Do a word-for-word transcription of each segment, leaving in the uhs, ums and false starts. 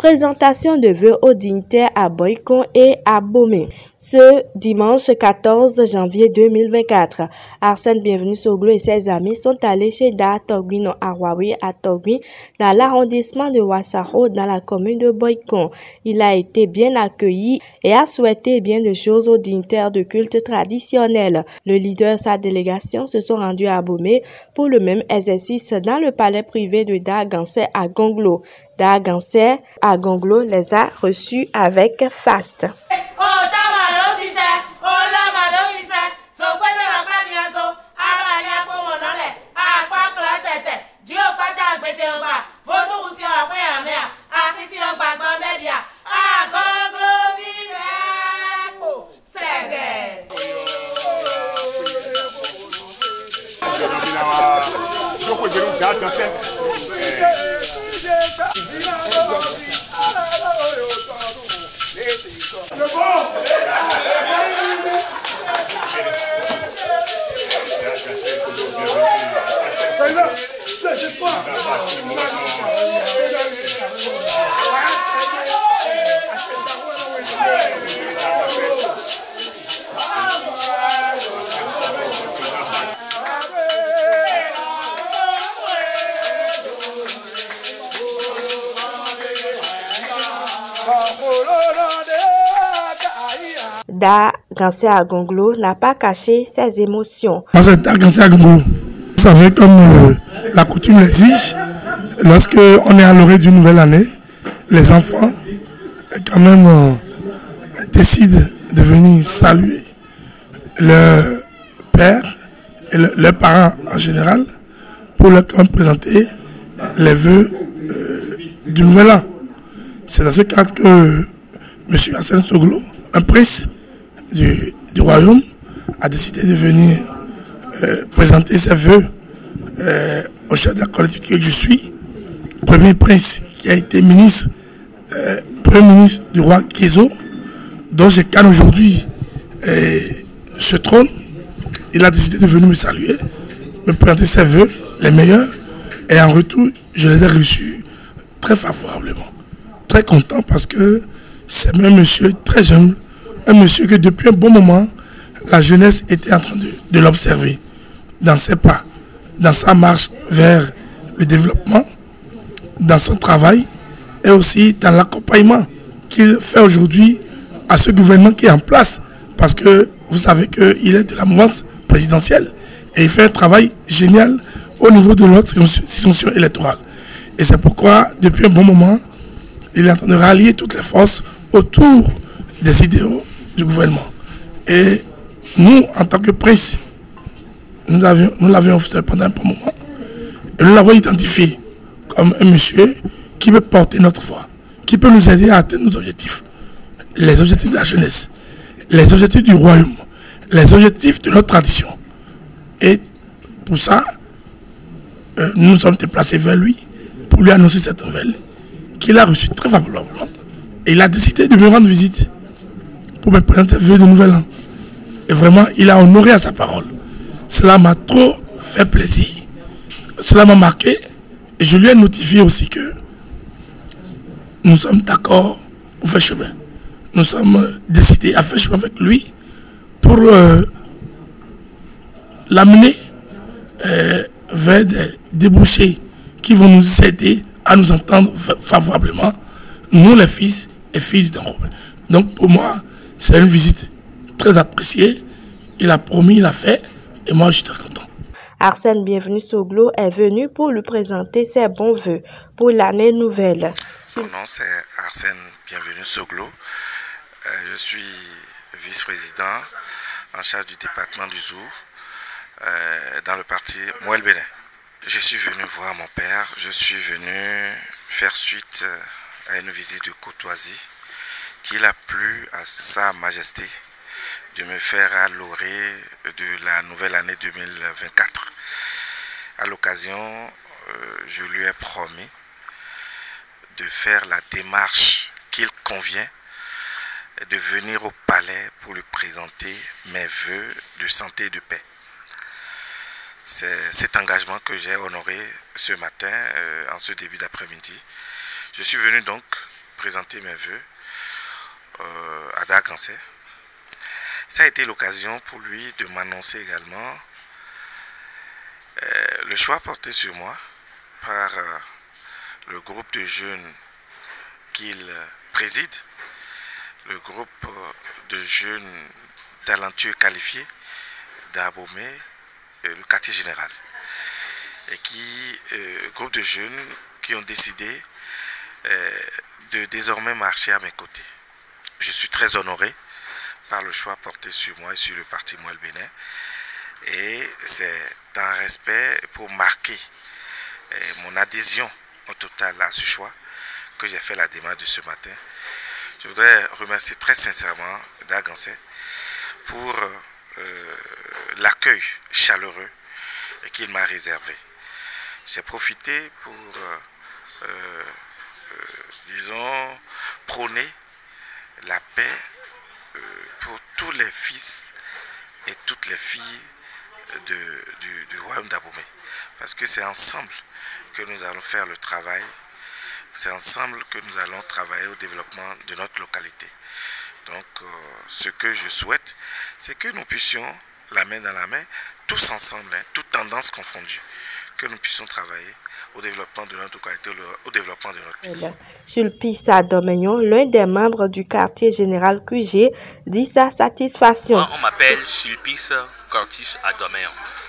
Présentation de vœux aux dignitaires à Boycon et à Bomé. Ce dimanche quatorze janvier deux mille vingt-quatre, Arsène Bienvenu Soglo et ses amis sont allés chez Da Togwino Awawi à Togwi dans l'arrondissement de Wassaro dans la commune de Boycon. Il a été bien accueilli et a souhaité bien de choses aux dignitaires de culte traditionnel. Le leader et sa délégation se sont rendus à Bomé pour le même exercice dans le palais privé de Da Gansé à Gonglo. Da Gansé à Gonglo les a reçus avec faste. Da Gansé à Gonglo n'a pas caché ses émotions. Moi, Da Gansé à Gonglo. Vous savez, comme euh, la coutume l'exige, lorsque on est à l'orée d'une nouvelle année, les enfants, quand même, euh, décident de venir saluer leur père et le, leurs parents en général pour leur quand même présenter les vœux euh, du nouvel an. C'est dans ce cadre que euh, M. Arsène Soglo, un prince du, du royaume, a décidé de venir euh, présenter ses vœux euh, au chef de la collectivité que je suis, premier prince qui a été ministre, euh, premier ministre du roi Kézo, dont je canne aujourd'hui euh, ce trône. Il a décidé de venir me saluer, me présenter ses vœux, les meilleurs, et en retour, je les ai reçus très favorablement, très content parce que c'est un monsieur très jeune, un monsieur que depuis un bon moment, la jeunesse était en train de, de l'observer dans ses pas, dans sa marche vers le développement, dans son travail et aussi dans l'accompagnement qu'il fait aujourd'hui à ce gouvernement qui est en place. Parce que vous savez qu'il est de la mouvance présidentielle et il fait un travail génial au niveau de notre circonscription électorale. Et c'est pourquoi, depuis un bon moment, il est en train de rallier toutes les forces autour des idéaux du gouvernement. Et nous, en tant que prince, nous l'avions nous l'avions fait pendant un bon moment. Et nous l'avons identifié comme un monsieur qui peut porter notre voix, qui peut nous aider à atteindre nos objectifs. Les objectifs de la jeunesse, les objectifs du royaume, les objectifs de notre tradition. Et pour ça, euh, nous nous sommes déplacés vers lui pour lui annoncer cette nouvelle qu'il a reçue très favorablement. Et il a décidé de me rendre visite pour me présenter le vœu de nouvel an. Et vraiment, il a honoré à sa parole. Cela m'a trop fait plaisir. Cela m'a marqué. Et je lui ai notifié aussi que nous sommes d'accord pour faire chemin. Nous sommes décidés à faire chemin avec lui pour euh, l'amener euh, vers des débouchés qui vont nous aider à nous entendre favorablement, nous les fils et filles du Dangomé. Donc pour moi, c'est une visite très appréciée. Il a promis, il a fait, et moi je suis très content. Arsène Bienvenu Soglo est venu pour lui présenter ses bons vœux pour l'année nouvelle. Mon nom c'est Arsène Bienvenu Soglo. Euh, je suis vice-président en charge du département du Zour euh, dans le parti Mouel Bénin. Je suis venu voir mon père, je suis venu faire suite à une visite de courtoisie qu'il a plu à Sa Majesté de me faire à l'orée de la nouvelle année deux mille vingt-quatre. À l'occasion, euh, je lui ai promis de faire la démarche qu'il convient de venir au palais pour lui présenter mes vœux de santé et de paix. C'est cet engagement que j'ai honoré ce matin, euh, en ce début d'après-midi. Je suis venu donc présenter mes vœux euh, à Dagansé. Ça a été l'occasion pour lui de m'annoncer également euh, le choix porté sur moi par euh, le groupe de jeunes qu'il préside, le groupe de jeunes talentueux qualifiés d'Abomey, le quartier général, et qui, euh, groupe de jeunes qui ont décidé euh, de désormais marcher à mes côtés. Je suis très honoré par le choix porté sur moi et sur le parti Moël Bénin, et c'est un respect pour marquer euh, mon adhésion au total à ce choix que j'ai fait la démarche de ce matin. Je voudrais remercier très sincèrement Dagansé pour euh, l'accueil chaleureux qu'il m'a réservé. J'ai profité pour, euh, euh, euh, disons, prôner la paix euh, pour tous les fils et toutes les filles de, du, du royaume d'Abomey. Parce que c'est ensemble que nous allons faire le travail, c'est ensemble que nous allons travailler au développement de notre localité. Donc, euh, ce que je souhaite, c'est que nous puissions, la main dans la main, tous ensemble, hein, toutes tendances confondues, que nous puissions travailler au développement de notre localité, au développement de notre pays. Sulpice Adomignon, l'un des membres du quartier général Q G, dit sa satisfaction. Moi, on m'appelle Sulpice Cortis Adomignon.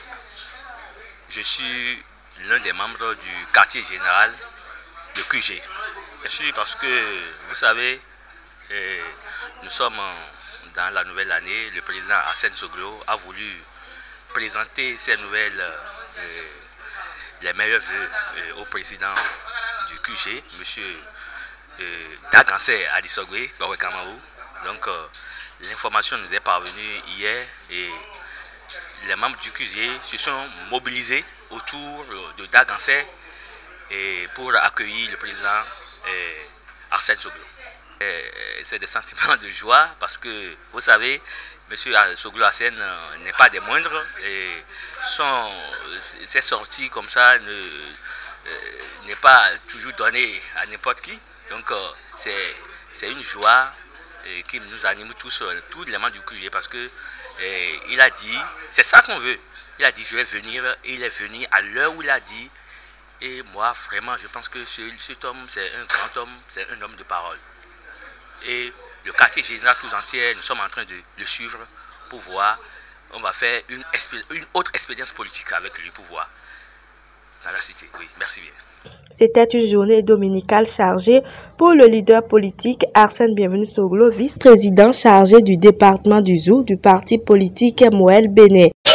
Je suis l'un des membres du quartier général de Q G. Bien sûr, parce que, vous savez, eh, nous sommes dans la nouvelle année. Le président Arsène Soglo a voulu présenter ces nouvelles, euh, les meilleurs vœux euh, au président du Q G, M. Euh, Dagansé Adissogwe, Bawekamaou. Donc, euh, l'information nous est parvenue hier et les membres du Q G se sont mobilisés autour de Dagansé et pour accueillir le président euh, Arsène Soglo. C'est des sentiments de joie parce que, vous savez, M. Soglo Arsène n'est pas des moindres et son, ses sorties comme ça ne euh, n'est pas toujours donné à n'importe qui. Donc euh, c'est une joie euh, qui nous anime tous, tous les membres du Q G parce que euh, il a dit, c'est ça qu'on veut. Il a dit je vais venir et il est venu à l'heure où il a dit. Et moi vraiment je pense que ce, cet homme c'est un grand homme, c'est un homme de parole. Et le quartier général tout entier, nous sommes en train de le suivre pour voir. On va faire une, une autre expérience politique avec lui pour voir dans la cité. Oui, merci bien. C'était une journée dominicale chargée pour le leader politique Arsène Bienvenu Soglo, vice-président chargé du département du Zou du parti politique Moël Bénin.